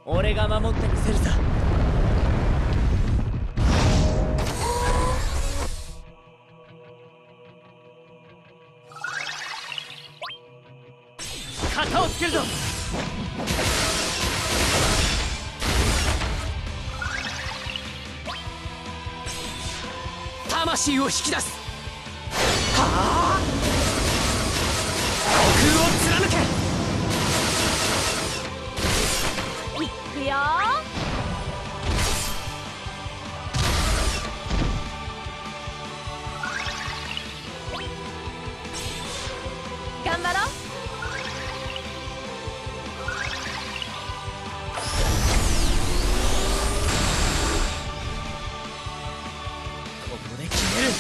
俺が守ってみせるさ。型をつけるぞ。魂を引き出す。はあ、空を貫け。 いくよ。頑張ろう。 ここで決める。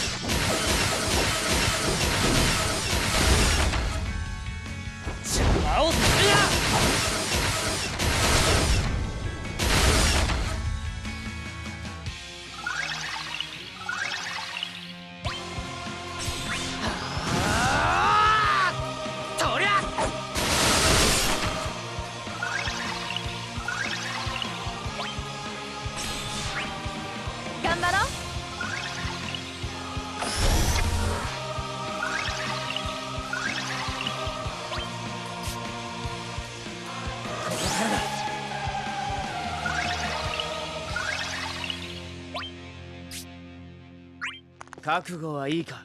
邪魔をするな。 頑張ろう。 覚悟はいいか。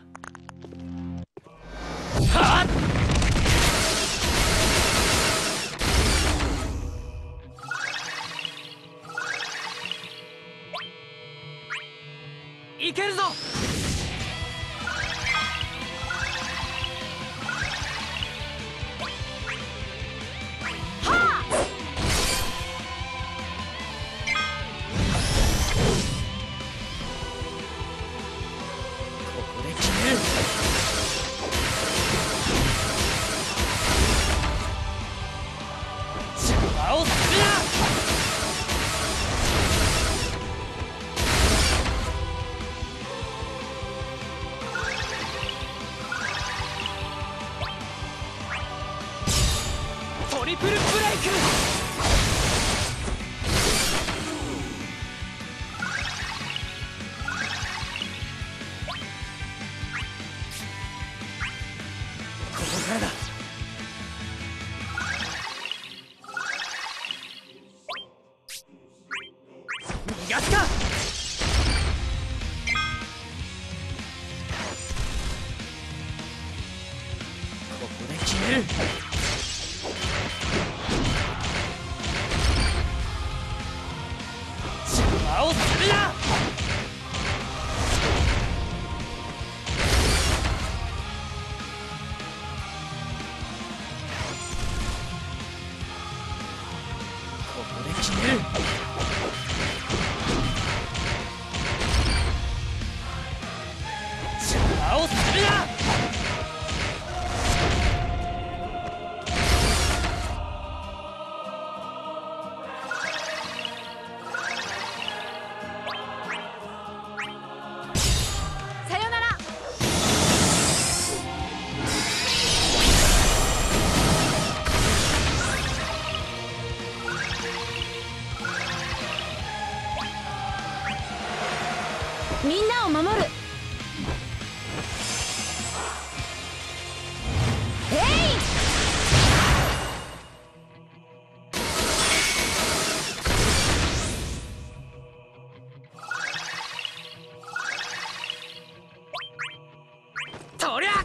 はっ、いけるぞ。ここで決める。邪魔をするな。トリプルブレイク。ここからだ。逃がすか。ここで決める。邪魔をするな。ここで決める。邪魔をするな。 さよなら。みんなを守る。えい！ とりゃ！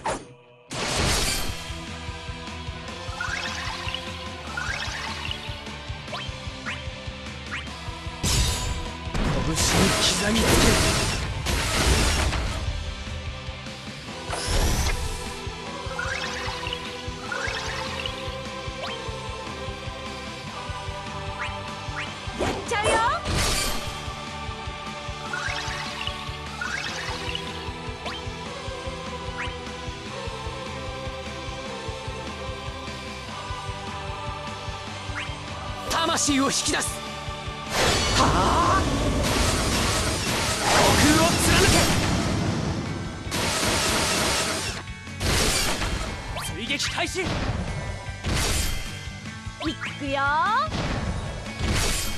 拳に刻みつける。 やっちゃうよ。 魂を引き出す。はあ、空を貫け。追撃開始。 いくよ。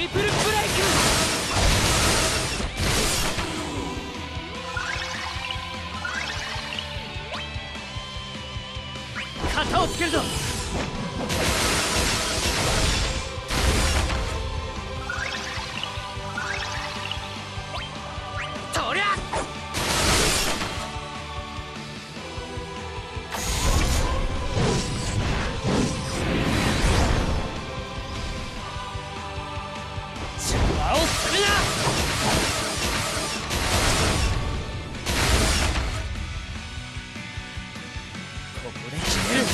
トリプルブレイク。型をつけるぞ。とりゃ邪魔をするな。ここで決める。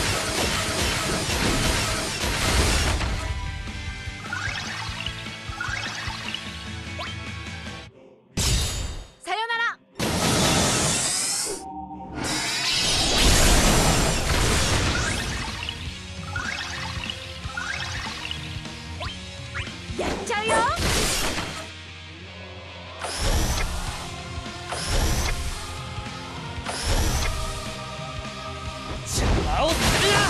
さよなら。やっちゃうよ。 邪魔をするな。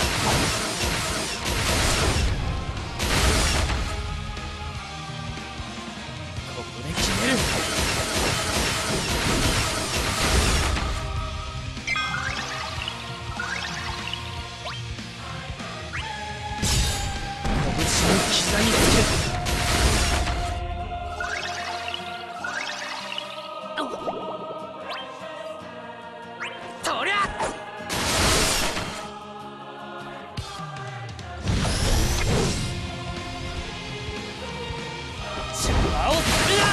ここで決める。拳の膝につける。とりゃ邪魔をするな。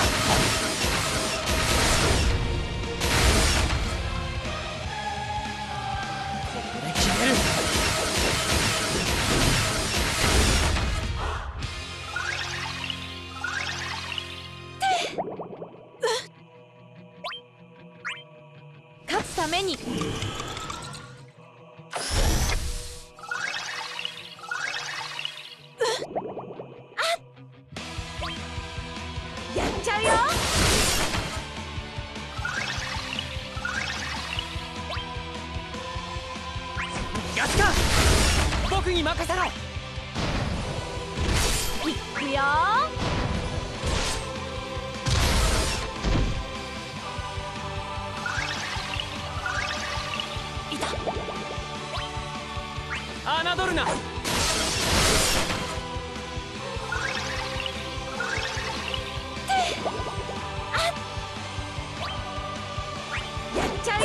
ここで決める。 勝つために。やっちゃうよ。 逃がすか。僕に任せろ。 いくよ。いた。 侮るな。 やっちゃうよ。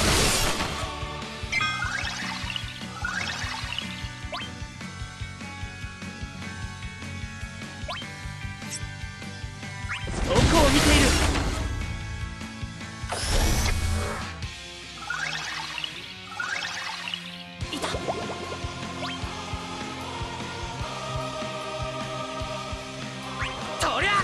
どこを見ている。 いた。 とりゃ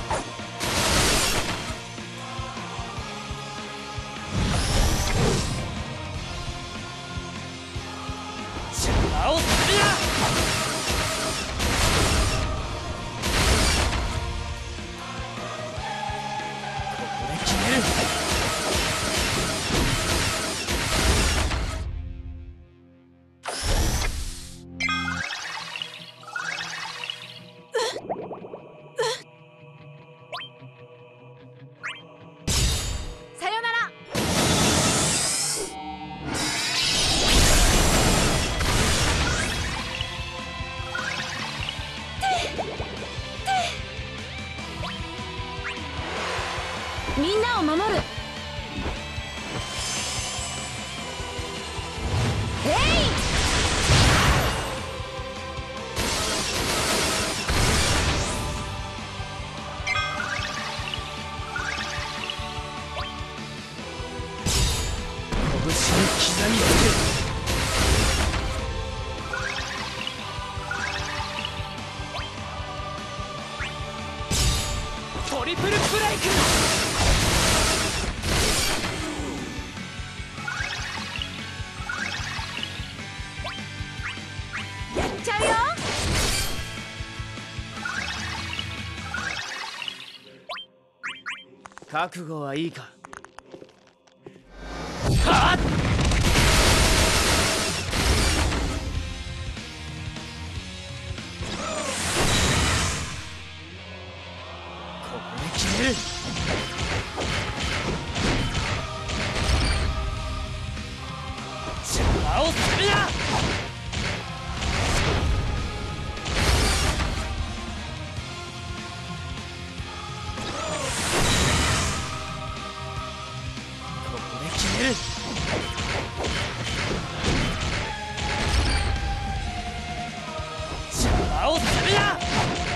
邪魔をするな。ここで決める。 さよなら。みんなを守る。えい。 拳の膝につける。トリプルブレイク。 やっちゃうよ。 覚悟はいいか。はっ。 める。邪魔をするな。ここで決める。邪魔をするな。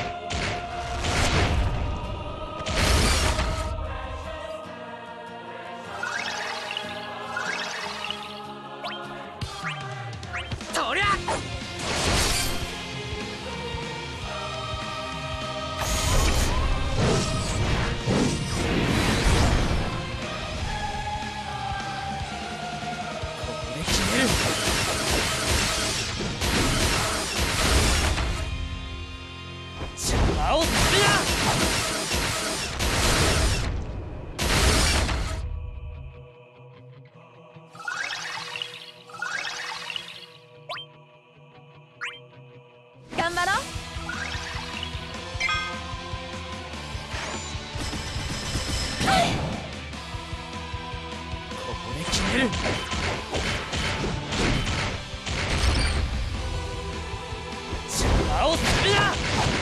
そりゃここで決める。邪魔をするな。 頑張ろう。 ここで決める。邪魔をするな。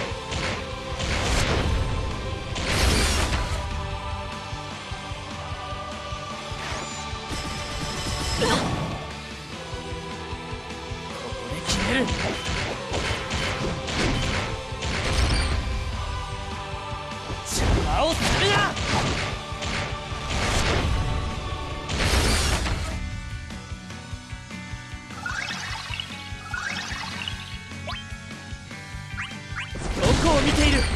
ここで決める。邪魔をするな。どこを見ている。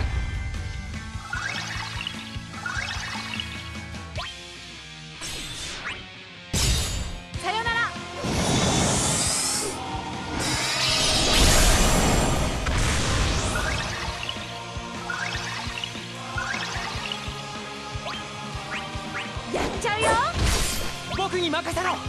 さよなら。やっちゃうよ。 僕に任せろ。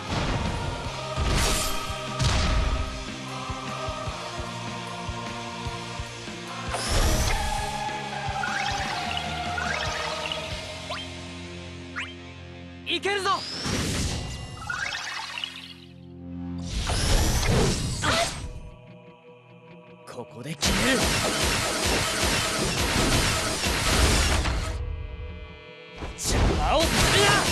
いけるぞ。ここで決める。邪魔をするな。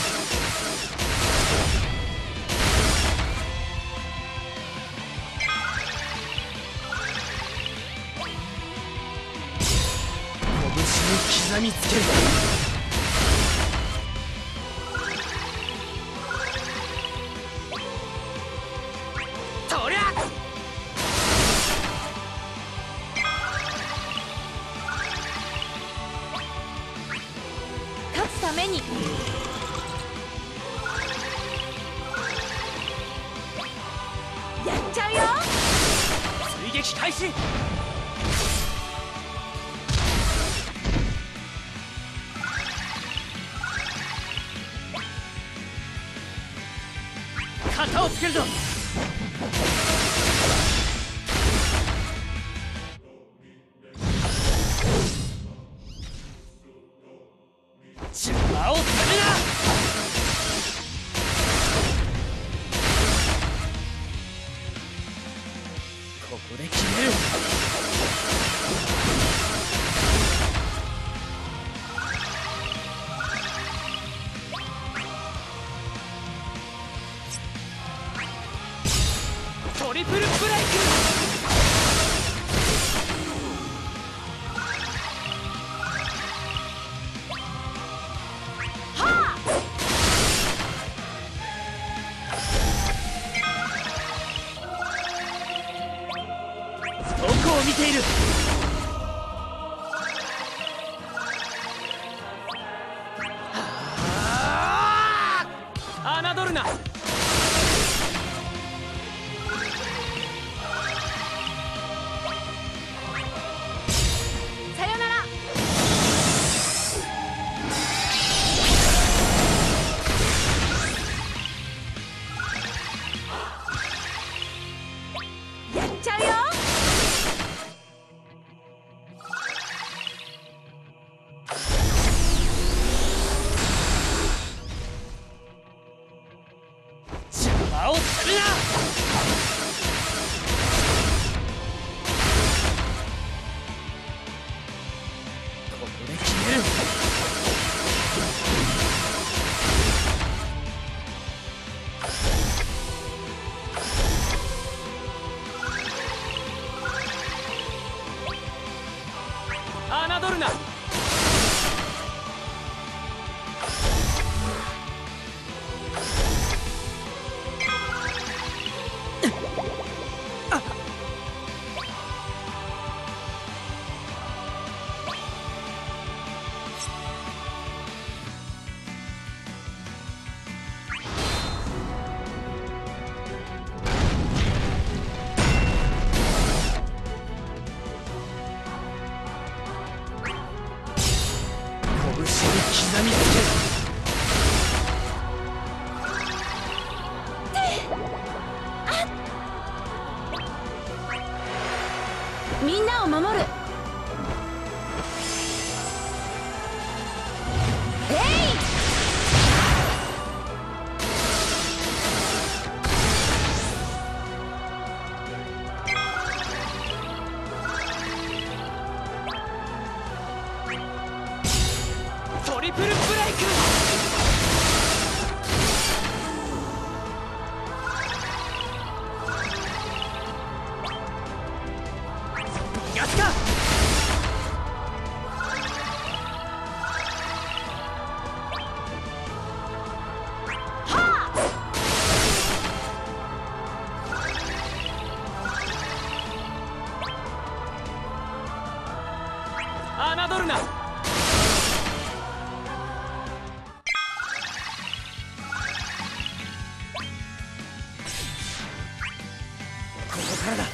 拳に刻みつける。そりゃ勝つために。やっちゃうよ。 追撃開始。型をつけるぞ。邪魔をするな。ここで決める。トリプルブレイク。 はあ。 どこを見ている。侮るな。 さよなら。やっちゃうよ。 な。拳に刻みつける。 みんなを守る。 トリプルブレイク。ガスか。侮るな。ここからだ。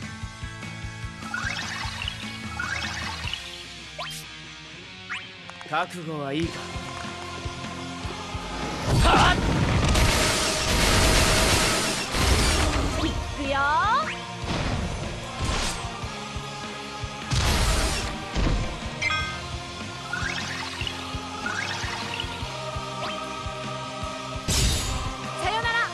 覚悟はいいか。はっ。 いくよ。さよなら。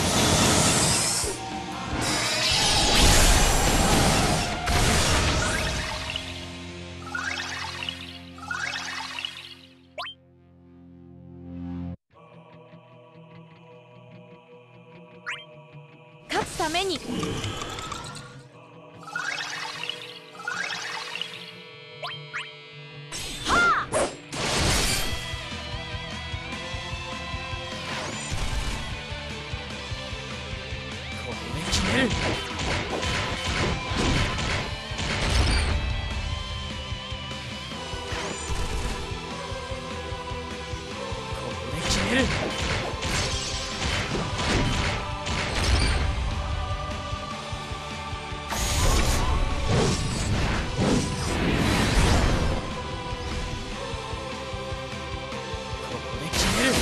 勝つために。はあ。 ここで決める。ここで決める。ここで決める。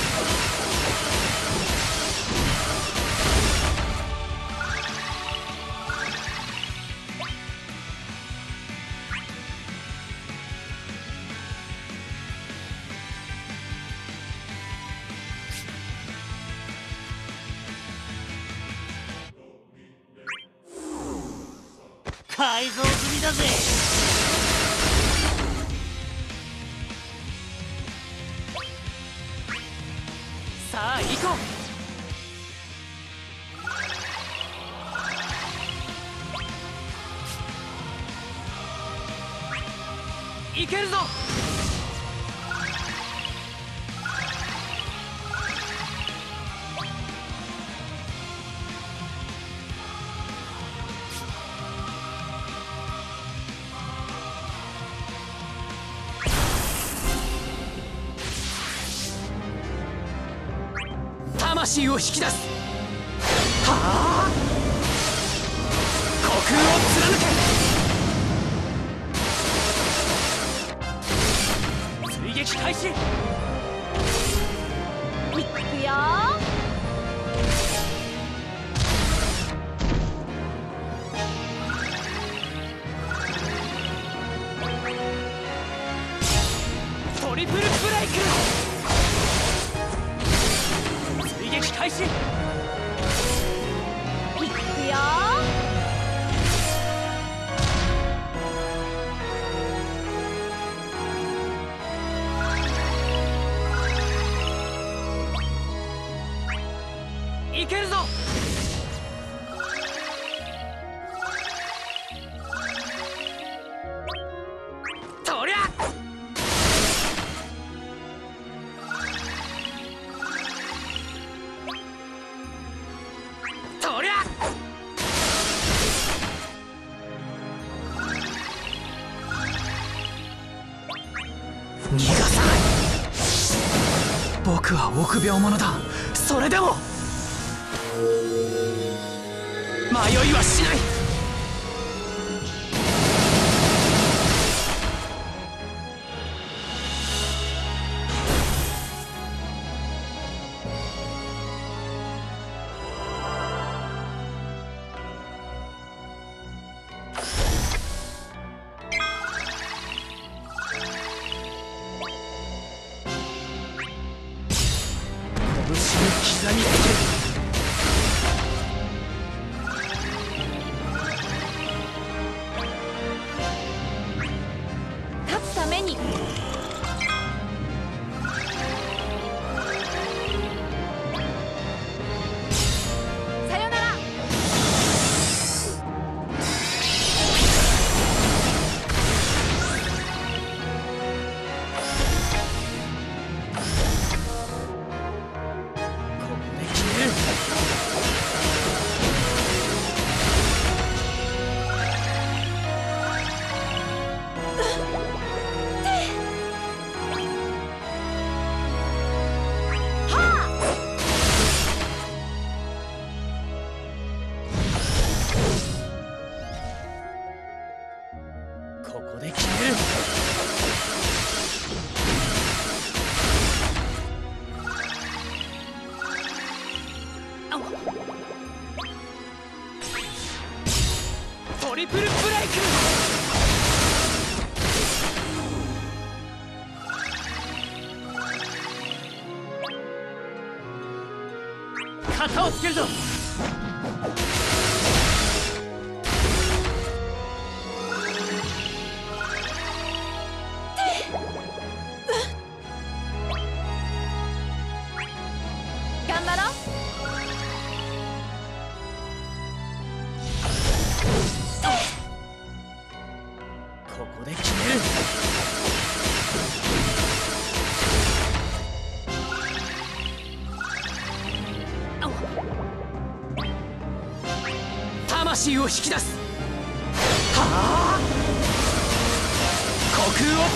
改造済みだぜ。さあ行こう。いけるぞ。魂を引き出す。はあ。虚空を貫け。追撃開始。 いくよ。 トリプルブレイク。追撃開始。 いくよ。 僕は臆病者だ。それでも迷いはしない。拳に刻みつける。 勝つために。さよなら。 ここで決める。トリプルブレイク。型をつけるぞ。 頑張ろう。 ここで決める。魂を引き出す。はあ、虚空を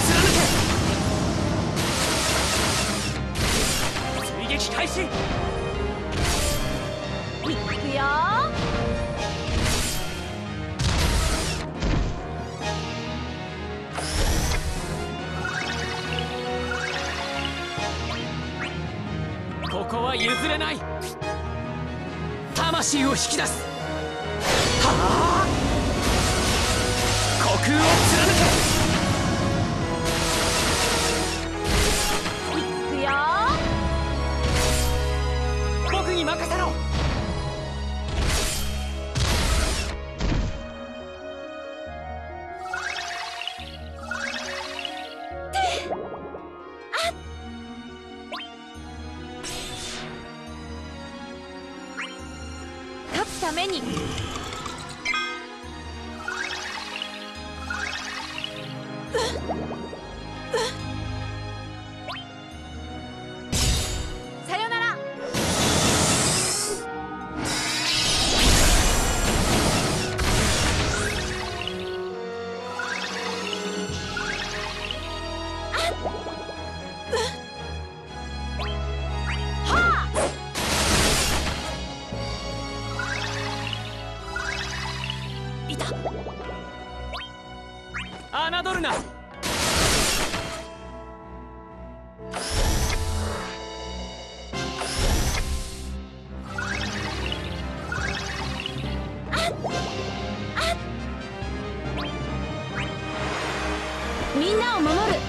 貫け。追撃開始。 いくよ。 ここは譲れない。魂を引き出す。はあ、虚空を貫け。 いくよ。 僕に任せろ。 勝つために。さよなら。 いた。侮るな。 みんなを守る。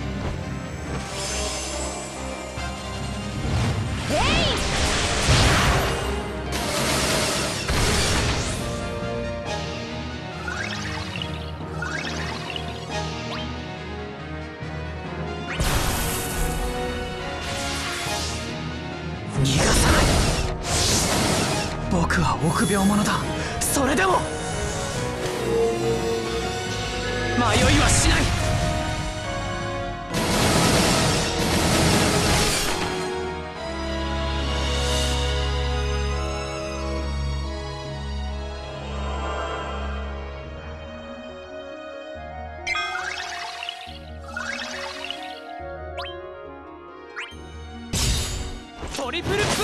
逃がさない。僕は臆病者だ。それでも迷いはしない。 リプルブレイク。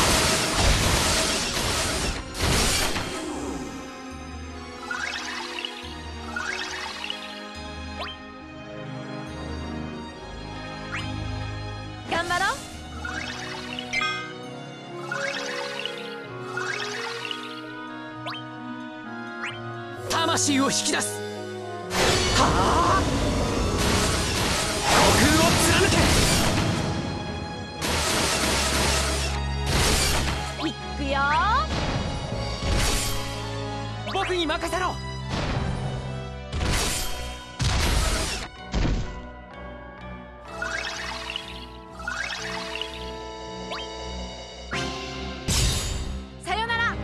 頑張ろう。 魂を引き出す。はあ、虚空を貫け。 いくよ。 僕に任せろ。 さよなら。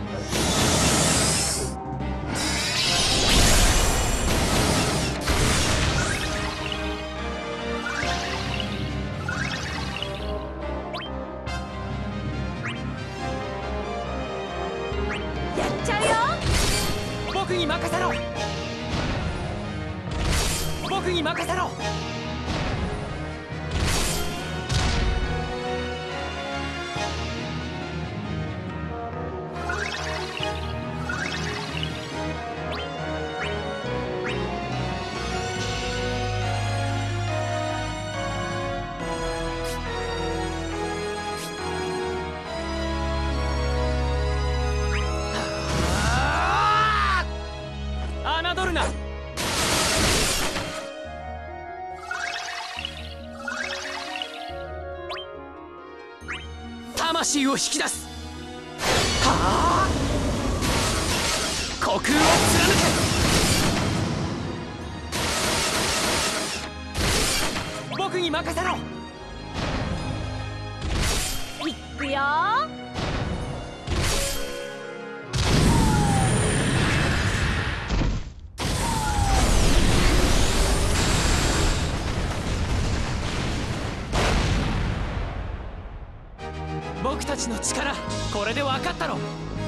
やっちゃうよ。 僕に任せろ。僕に任せろ。侮るな。魂を引き出す。はあ、虚空を貫け。僕に任せろ。 いくよ。 僕たちの力、これで分かったろ。